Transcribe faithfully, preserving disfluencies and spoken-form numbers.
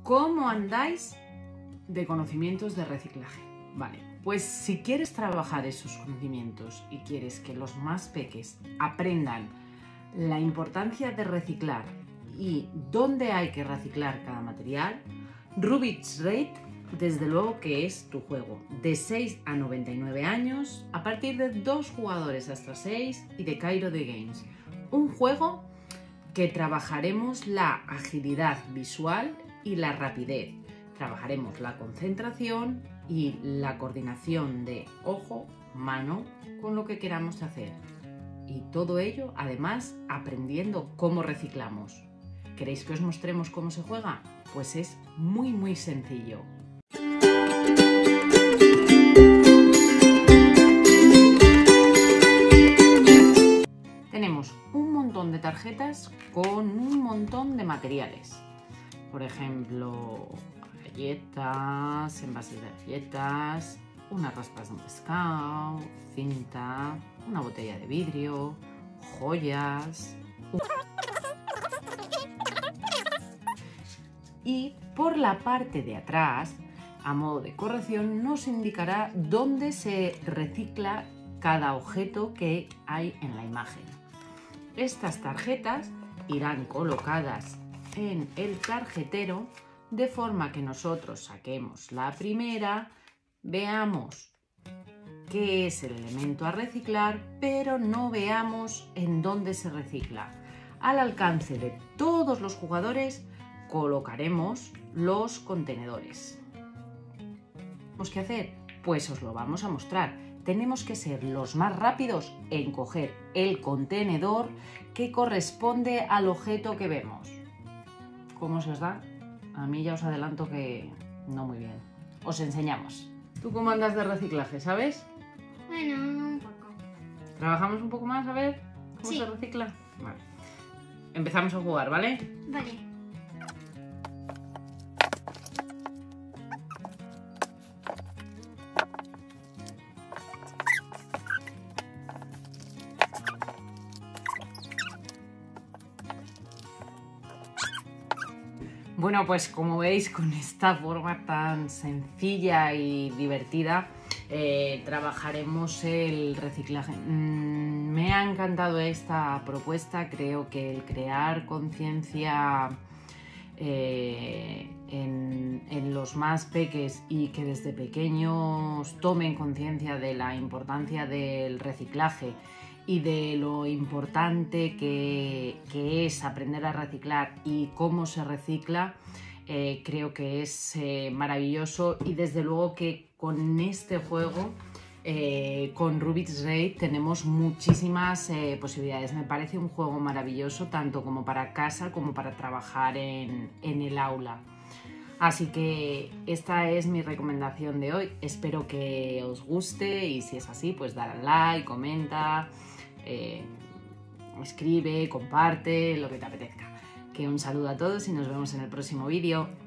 ¿Cómo andáis de conocimientos de reciclaje? Vale, pues si quieres trabajar esos conocimientos y quieres que los más peques aprendan la importancia de reciclar y dónde hay que reciclar cada material, Rubik's Raid desde luego que es tu juego. De seis a noventa y nueve años, a partir de dos jugadores hasta seis y de Cairo The Games. Un juego que trabajaremos la agilidad visual y la rapidez. Trabajaremos la concentración y la coordinación de ojo, mano, con lo que queramos hacer. Y todo ello, además, aprendiendo cómo reciclamos. ¿Queréis que os mostremos cómo se juega? Pues es muy muy sencillo. Tenemos un montón de tarjetas con un montón de materiales. Por ejemplo, galletas, envases de galletas, unas raspas de un pescado, cinta, una botella de vidrio, joyas. Y por la parte de atrás, a modo de corrección, nos indicará dónde se recicla cada objeto que hay en la imagen. Estas tarjetas irán colocadas en el tarjetero de forma que nosotros saquemos la primera, veamos qué es el elemento a reciclar, pero no veamos en dónde se recicla. Al alcance de todos los jugadores colocaremos los contenedores. ¿Qué tenemos que hacer? Pues os lo vamos a mostrar. Tenemos que ser los más rápidos en coger el contenedor que corresponde al objeto que vemos. ¿Cómo se os da? A mí ya os adelanto que no muy bien. Os enseñamos. ¿Tú cómo andas de reciclaje, sabes? Bueno, un poco. ¿Trabajamos un poco más a ver cómo Sí. se recicla? Vale. Empezamos a jugar, ¿vale? Vale. Bueno, pues como veis, con esta forma tan sencilla y divertida eh, trabajaremos el reciclaje. Mm, me ha encantado esta propuesta. Creo que el crear conciencia eh, en, en los más peques y que desde pequeños tomen conciencia de la importancia del reciclaje y de lo importante que, que es aprender a reciclar y cómo se recicla, eh, creo que es eh, maravilloso. Y desde luego que con este juego, eh, con Rubik's Raid, tenemos muchísimas eh, posibilidades. Me parece un juego maravilloso, tanto como para casa como para trabajar en, en el aula. Así que esta es mi recomendación de hoy. Espero que os guste y si es así, pues dale al like, comenta, eh, escribe, comparte, lo que te apetezca. Que un saludo a todos y nos vemos en el próximo vídeo.